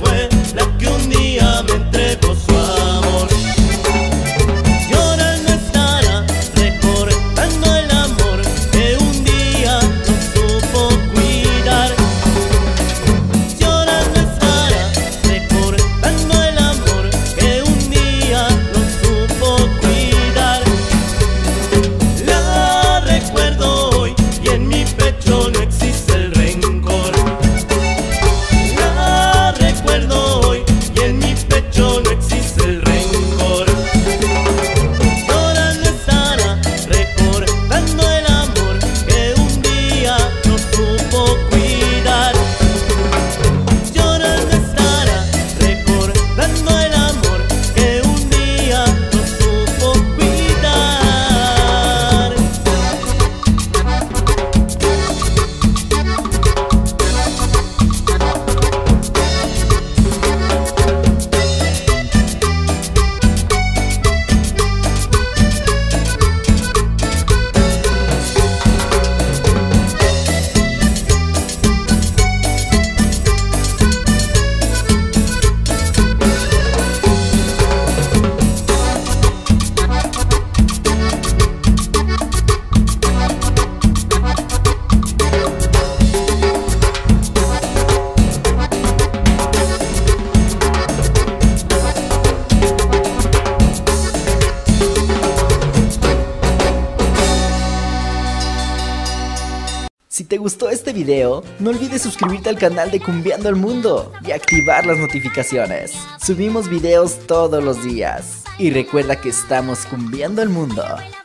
fue la que un día me entregó su amor. Y ahora no estará recordando el amor que un día no supo cuidar. Y ahora no estará recordando el amor que un día no supo cuidar. La recuerdo hoy y en mi pecho no existe el rencor. La recuerdo hoy y en mi pecho no existe el rencor. Y ahora no estará recordando el amor que un día no supo cuidar. Y ahora no estará recordando el amor que un día no supo cuidar. Si te gustó este video, no olvides suscribirte al canal de Cumbiando el Mundo y activar las notificaciones. Subimos videos todos los días. Y recuerda que estamos cumbiando el mundo.